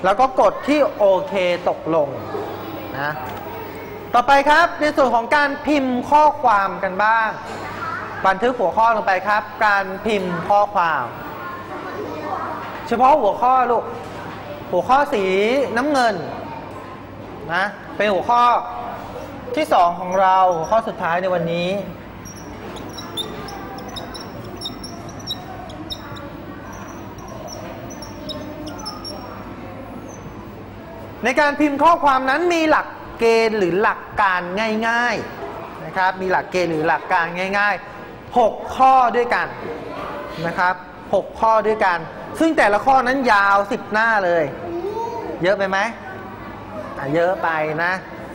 แล้วก็กดที่โอเคตกลงนะต่อไปครับในส่วนของการพิมพ์ข้อความกันบ้างบันทึกหัวข้อลงไปครับการพิมพ์ข้อความเฉพาะหัวข้อลูกหัวข้อสีน้ำเงินนะเป็นหัวข้อที่2ของเราหัวข้อสุดท้ายในวันนี้ในการพิมพ์ข้อความนั้นมีหลักเกณฑ์หรือหลักการง่ายๆนะครับมีหลักเกณฑ์หรือหลักการง่ายๆ6ข้อด้วยกันนะครับ6ข้อด้วยกันซึ่งแต่ละข้อนั้นยาว10หน้าเลยเยอะไปไหมเยอะไปนะ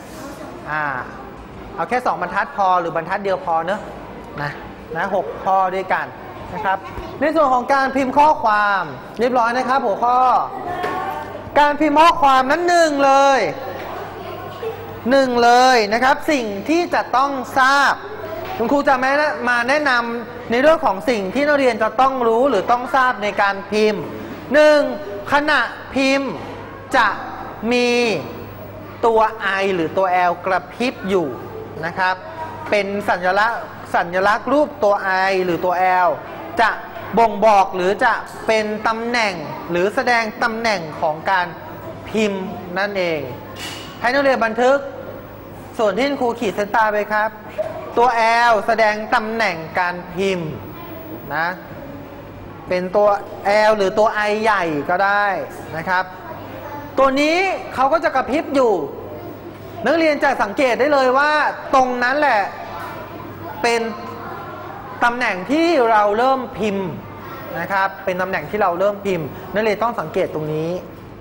เอาแค่2บรรทัดพอหรือบรรทัดเดียวพอเนอะนะ6ข้อด้วยกันนะครับในส่วนของการพิมพ์ข้อความเรียบร้อยนะครับหัวข้อการพิมพ์ข้อความนั้นหนึ่งเลยนะครับสิ่งที่จะต้องทราบคุณครูจะมาแนะนำในเรื่องของสิ่งที่นักเรียนจะต้องรู้หรือต้องทราบในการพิมพ์1ขณะพิมพ์จะมีตัว I หรือตัว L กระพริบอยู่นะครับเป็นสัญลักษณ์รูปตัว I หรือตัว L จะบ่งบอกหรือจะเป็นตำแหน่งหรือแสดงตำแหน่งของการพิมพ์นั่นเองให้นักเรียนบันทึกส่วนที่ครูขีดเส้นใต้ไปครับตัว L แสดงตำแหน่งการพิมพ์นะเป็นตัว L หรือตัว I ใหญ่ก็ได้นะครับตัวนี้เขาก็จะกระพริบอยู่นักเรียนจะสังเกตได้เลยว่าตรงนั้นแหละเป็นตำแหน่งที่เราเริ่มพิมพ์นะครับเป็นตำแหน่งที่เราเริ่มพิมพ์นักเรียนต้องสังเกตตรงนี้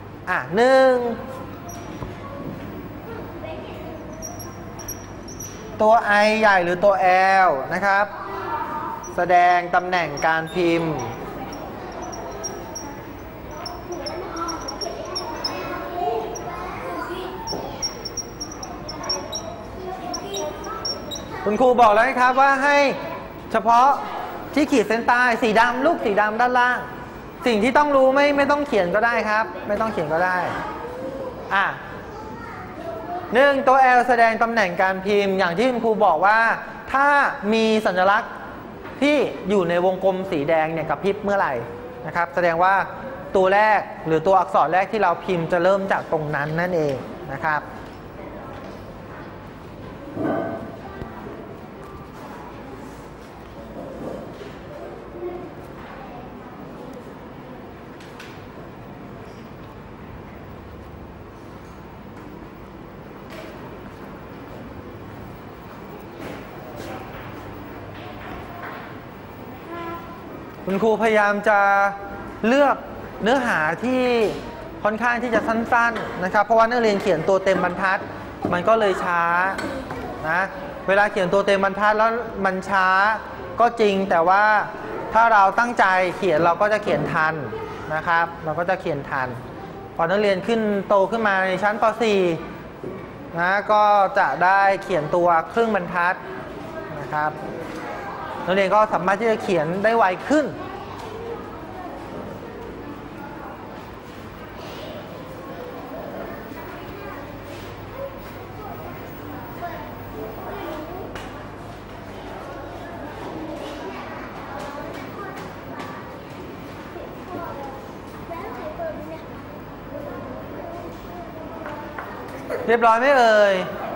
ตัว I ใหญ่หรือตัว L นะครับแสดงตำแหน่งการพิมพ์คุณครูบอกแล้วครับว่าให้เฉพาะที่ขีดเส้นใต้สีดำลูกสีดำด้านล่างสิ่งที่ต้องรู้ไม่ต้องเขียนก็ได้ครับไม่ต้องเขียนก็ได้1ตัว L แสดงตำแหน่งการพิมพ์อย่างที่คุณครูบอกว่าถ้ามีสัญลักษณ์ที่อยู่ในวงกลมสีแดงเนี่ยกระพริบเมื่อไหร่นะครับแสดงว่าตัวแรกหรือตัวอักษรแรกที่เราพิมพ์จะเริ่มจากตรงนั้นนั่นเองนะครับคุณครูพยายามจะเลือกเนื้อหาที่ค่อนข้างที่จะสั้นๆนะครับเพราะว่านักเรียนเขียนตัวเต็มบรรทัดมันก็เลยช้านะเวลาเขียนตัวเต็มบรรทัดแล้วมันช้าก็จริงแต่ว่าถ้าเราตั้งใจเขียนเราก็จะเขียนทันนะครับเราก็จะเขียนทันพอนักเรียนขึ้นโตขึ้นมาในชั้นป .4 นะก็จะได้เขียนตัวครึ่งบรรทัดนะครับนักเรียนก็สามารถที่จะเขียนได้ไวขึ้นเรียบร้อยไหมเอ่ย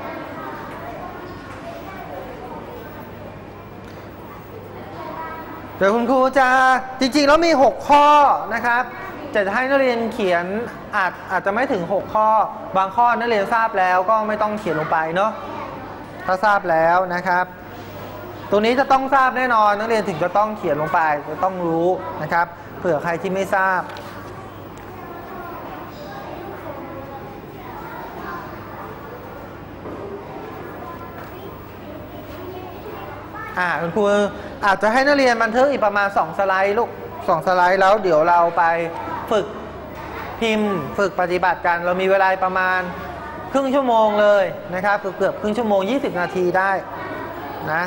เดี๋ยวคุณครูจะจริงๆแล้วมี6ข้อนะครับแต่จะให้นักเรียนเขียนอาจจะไม่ถึง6ข้อบางข้อนักเรียนทราบแล้วก็ไม่ต้องเขียนลงไปเนาะถ้าทราบแล้วนะครับตัวนี้จะต้องทราบแน่นอนนักเรียนถึงจะต้องเขียนลงไปจะต้องรู้นะครับเผื่อใครที่ไม่ทราบคุณครูอาจจะให้นักเรียนบันทึกอีกประมาณ2สไลด์ลูก2สไลด์แล้วเดี๋ยวเราไปฝึกพิมพ์ฝึกปฏิบัติกันเรามีเวลาประมาณครึ่งชั่วโมงเลยนะครับเกือบครึ่งชั่วโมง20นาทีได้นะ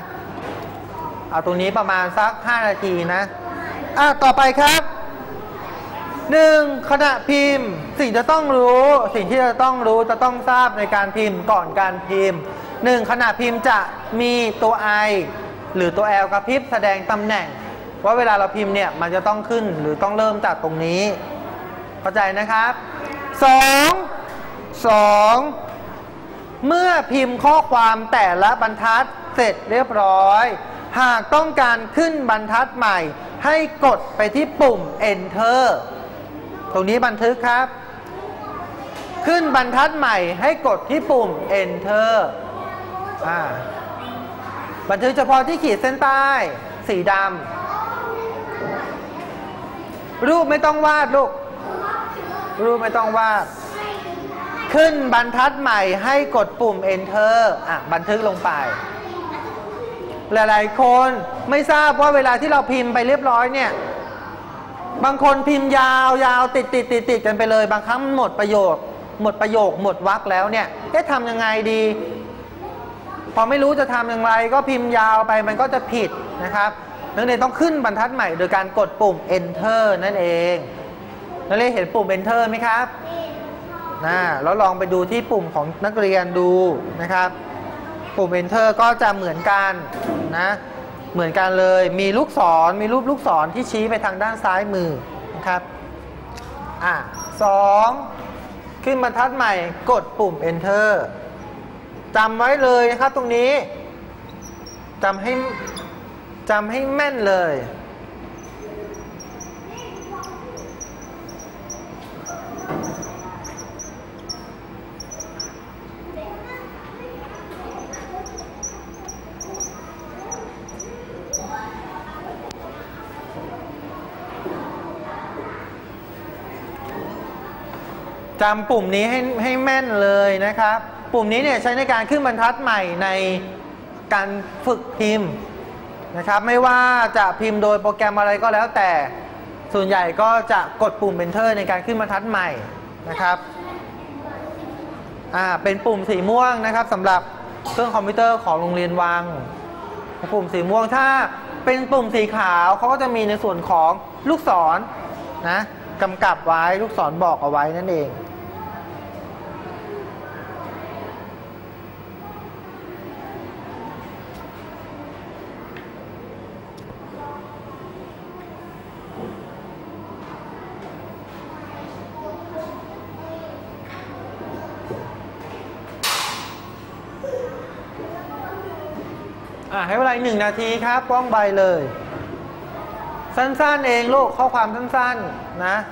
เอาตรงนี้ประมาณสัก5นาทีนะต่อไปครับ 1. ขณะพิมพ์สิ่งที่จะต้องรู้จะต้องทราบในการพิมพ์ก่อนการพิมพ์ 1. ขณะพิมพ์จะมีตัว I หรือตัว L กระพริบแสดงตำแหน่งว่าเวลาเราพิมพ์เนี่ยมันจะต้องขึ้นหรือต้องเริ่มจากตรงนี้เข้าใจนะครับ 2. เมื่อพิมพ์ข้อความแต่ละบรรทัดเสร็จเรียบร้อยหากต้องการขึ้นบรรทัดใหม่ให้กดไปที่ปุ่ม Enter ตรงนี้บันทึกครับขึ้นบรรทัดใหม่ให้กดที่ปุ่ม Enter บันทึกเฉพาะที่ขีดเส้นใต้สีดำรูปไม่ต้องวาดลูกรูปไม่ต้องวาดขึ้นบรรทัดใหม่ให้กดปุ่ม Enter บันทึกลงไปหลายๆคนไม่ทราบว่าเวลาที่เราพิมพ์ไปเรียบร้อยเนี่ยบางคนพิมพ์ยาวติดกันไปเลยบางครั้งหมดประโยคหมดวรรคแล้วเนี่ยทำยังไงดีพอไม่รู้จะทำอย่างไรก็พิมพ์ยาวไปมันก็จะผิดนะครับนักเรียนต้องขึ้นบรรทัดใหม่โดยการกดปุ่ม Enter นั่นเองนักเรียนเห็นปุ่ม Enter ไหมครับแล้วลองไปดูที่ปุ่มของนักเรียนดูนะครับปุ่ม Enter ก็จะเหมือนกันนะเหมือนกันเลยมีลูกศรมีรูปลูกศรที่ชี้ไปทางด้านซ้ายมือนะครับ2ขึ้นบรรทัดใหม่กดปุ่ม Enter จำไว้เลยนะครับตรงนี้จำให้แม่นเลยจำปุ่มนี้ให้แม่นเลยนะครับปุ่มนี้เนี่ยใช้ในการขึ้นบรรทัดใหม่ในการฝึกพิมพ์นะครับไม่ว่าจะพิมพ์โดยโปรแกรมอะไรก็แล้วแต่ส่วนใหญ่ก็จะกดปุ่ม Enter ในการขึ้นบรรทัดใหม่นะครับเป็นปุ่มสีม่วงนะครับสำหรับเครื่องคอมพิวเตอร์ของโรงเรียนวังปุ่มสีม่วงถ้าเป็นปุ่มสีขาวเขาก็จะมีในส่วนของลูกศรนะกำกับไว้ลูกศรบอกเอาไว้นั่นเองให้เวลา1 นาทีครับว่องไวเลยสั้นๆเองลูกข้อความสั้นๆนะ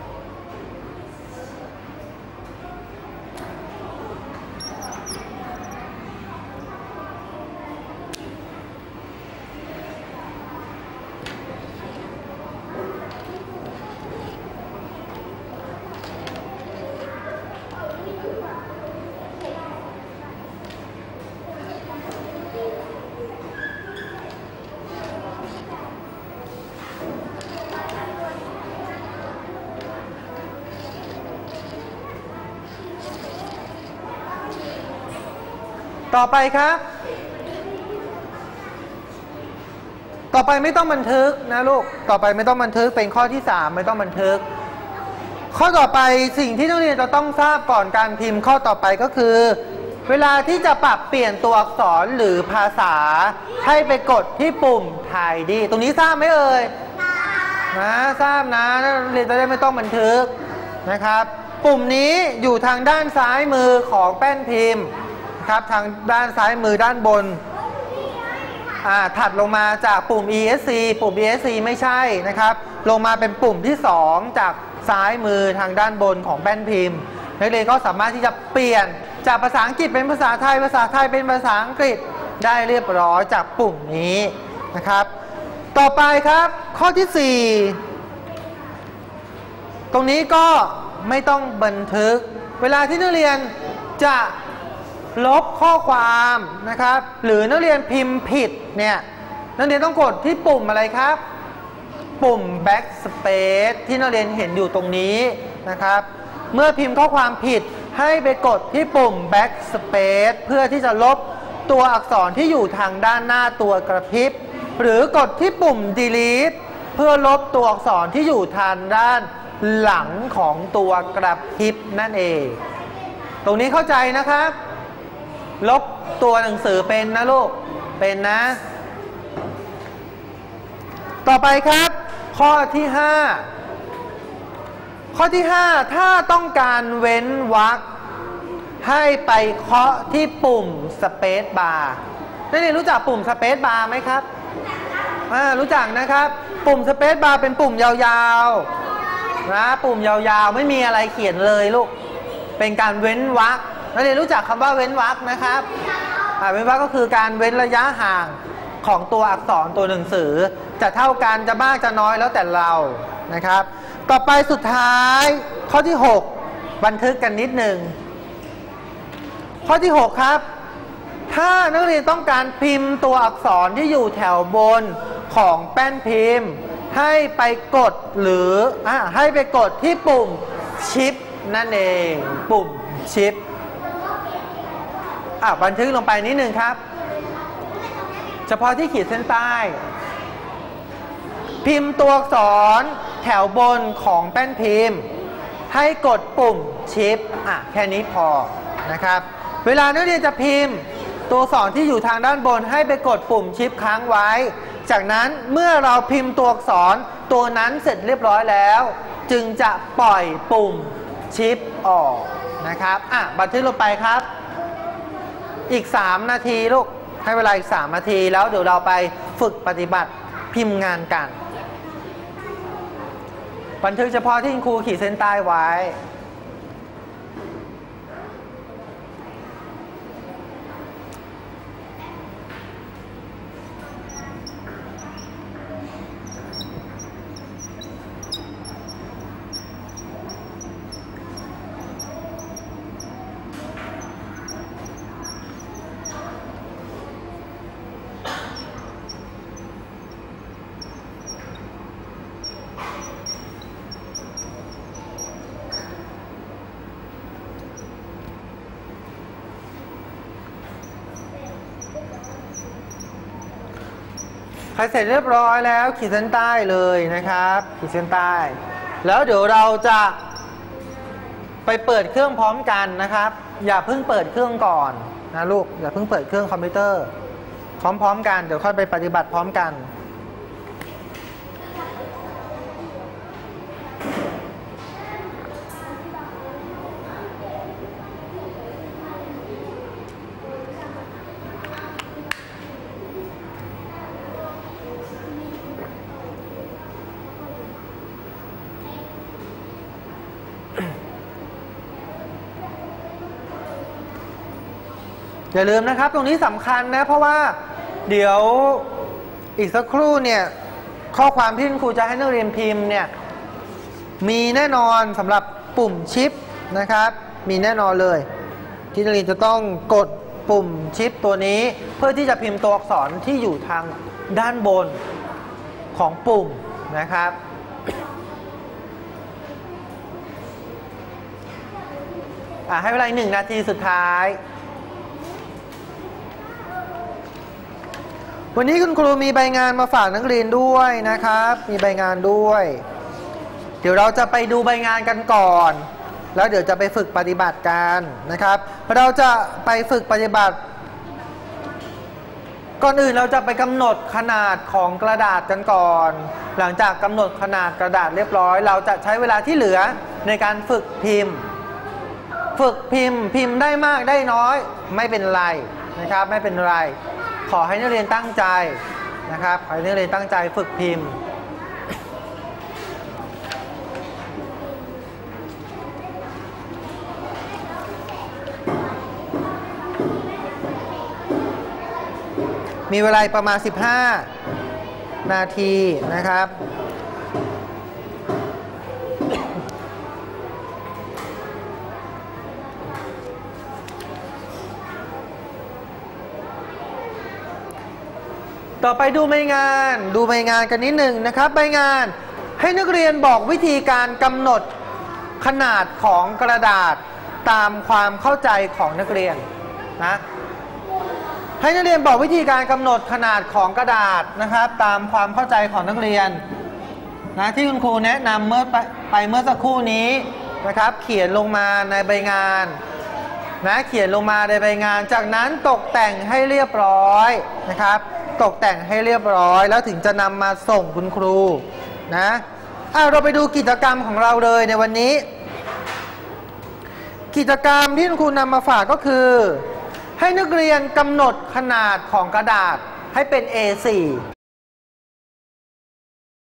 ต่อไปครับต่อไปไม่ต้องบันทึกนะลูกต่อไปไม่ต้องบันทึกเป็นข้อที่3ไม่ต้องบันทึกข้อต่อไปสิ่งที่นักเรียนจะต้องทราบก่อนการพิมพ์ข้อต่อไปก็คือเวลาที่จะปรับเปลี่ยนตัวอักษรหรือภาษาให้ไปกดที่ปุ่ม Tidy ตรงนี้ทราบไหมเอ่ยทราบนะนักเรียนจะได้ไม่ต้องบันทึกนะครับปุ่มนี้อยู่ทางด้านซ้ายมือของแป้นพิมพ์ครับทางด้านซ้ายมือด้านบนถัดลงมาจากปุ่ม ESC ปุ่ม ESC ไม่ใช่นะครับลงมาเป็นปุ่มที่2จากซ้ายมือทางด้านบนของแป้นพิมพ์นักเรียนก็สามารถที่จะเปลี่ยนจากภาษาอังกฤษเป็นภาษาไทยภาษาไทยเป็นภาษาอังกฤษได้เรียบร้อยจากปุ่มนี้นะครับต่อไปครับข้อที่4ตรงนี้ก็ไม่ต้องบันทึกเวลาที่นักเรียนจะลบข้อความนะครับหรือนักเรียนพิมพ์ผิดเนี่ยนักเรียนต้องกดที่ปุ่มอะไรครับปุ่ม backspace ที่นักเรียนเห็นอยู่ตรงนี้นะครับเมื่อพิมพ์ข้อความผิดให้ไปกดที่ปุ่ม backspace เพื่อที่จะลบตัวอักษรที่อยู่ทางด้านหน้าตัวกระพริบหรือกดที่ปุ่ม delete เพื่อลบตัวอักษรที่อยู่ทางด้านหลังของตัวกระพริบนั่นเองตรงนี้เข้าใจนะครับลบตัวหนังสือเป็นนะลูกเป็นนะต่อไปครับข้อที่5ถ้าต้องการเว้นวรรคให้ไปเคาะที่ปุ่มสเปซบาร์นักเรียนรู้จักปุ่มสเปซบาร์ไหมครับรู้จักนะครับปุ่มสเปซบาร์เป็นปุ่มยาวๆนะปุ่มยาวๆไม่มีอะไรเขียนเลยลูกเป็นการเว้นวรรคนักเรียนรู้จักคำว่าเว้นวรรคนะครับเว้นวรรคก็คือการเว้นระยะห่างของตัวอักษรตัวหนังสือจะเท่ากันจะมากจะน้อยแล้วแต่เรานะครับต่อไปสุดท้ายข้อที่6บันทึกกันนิดหนึ่งข้อที่6ครับถ้านักเรียนต้องการพิมพ์ตัวอักษรที่อยู่แถวบนของแป้นพิมพ์ให้ไปกดให้ไปกดที่ปุ่มชิปนั่นเองปุ่มชิปบันทึกลงไปนิดนึงครับเฉพาะที่ขีดเส้นใต้พิมพ์ตัวอักษรแถวบนของแป้นพิมพ์ให้กดปุ่มชิปแค่นี้พอนะครับเวลานักเรียนจะพิมพ์ตัวอักษรที่อยู่ทางด้านบนให้ไปกดปุ่มชิปค้างไว้จากนั้นเมื่อเราพิมพ์ตัวอักษรตัวนั้นเสร็จเรียบร้อยแล้วจึงจะปล่อยปุ่มชิปออกนะครับบันทึกลงไปครับอีก3นาทีลูกให้เวลาอีก3นาทีแล้วเดี๋ยวเราไปฝึกปฏิบัติพิมพ์งานกันบันทึกเฉพาะที่ครูขีดเส้นใต้ไว้ใครเสร็จเรียบร้อยแล้วขีดเส้นใต้เลยนะครับขีดเส้นใต้แล้วเดี๋ยวเราจะไปเปิดเครื่องพร้อมกันนะครับอย่าเพิ่งเปิดเครื่องก่อนนะลูกอย่าเพิ่งเปิดเครื่องคอมพิวเตอร์พร้อมๆกันเดี๋ยวค่อยไปปฏิบัติพร้อมกันอย่าลืมนะครับตรงนี้สำคัญนะเพราะว่าเดี๋ยวอีกสักครู่เนี่ยข้อความที่ครูจะให้นักเรียนพิมพ์เนี่ยมีแน่นอนสำหรับปุ่มชิปนะครับมีแน่นอนเลยที่นักเรียนจะต้องกดปุ่มชิปตัวนี้เพื่อที่จะพิมพ์ตัวอักษรที่อยู่ทางด้านบนของปุ่มนะครับให้เวลา1 นาทีสุดท้ายวันนี้คุณครูมีใบงานมาฝากนักเรียนด้วยนะครับมีใบงานด้วยเดี๋ยวเราจะไปดูใบงานกันก่อนแล้วเดี๋ยวจะไปฝึกปฏิบัติกันนะครับเราจะไปฝึกปฏิบัติก่อนอื่นเราจะไปกำหนดขนาดของกระดาษกันก่อนหลังจากกำหนดขนาดกระดาษเรียบร้อยเราจะใช้เวลาที่เหลือในการฝึกพิมพ์พิมพ์ได้มากได้น้อยไม่เป็นไรนะครับไม่เป็นไรขอให้นักเรียนตั้งใจนะครับขอให้นักเรียนตั้งใจฝึกพิมพ์มีเวลาประมาณ15 นาทีนะครับต่อไปดูใบงานกันนิดหนึ่งนะครับใบงานให้นักเรียนบอกวิธีการกำหนดขนาดของกระดาษตามความเข้าใจของนักเรียนนะให้นักเรียนบอกวิธีการกำหนดขนาดของกระดาษนะครับตามความเข้าใจของนักเรียนนะที่คุณครูแนะนำเมื่อไปเมื่อสักครู่นี้นะครับเขียนลงมาในใบงานนะเขียนลงมาในใบงานจากนั้นตกแต่งให้เรียบร้อยนะครับตกแต่งให้เรียบร้อยแล้วถึงจะนำมาส่งคุณครูนะเราไปดูกิจกรรมของเราเลยในวันนี้กิจกรรมที่คุณครูนำมาฝากก็คือให้นักเรียนกำหนดขนาดของกระดาษให้เป็น A4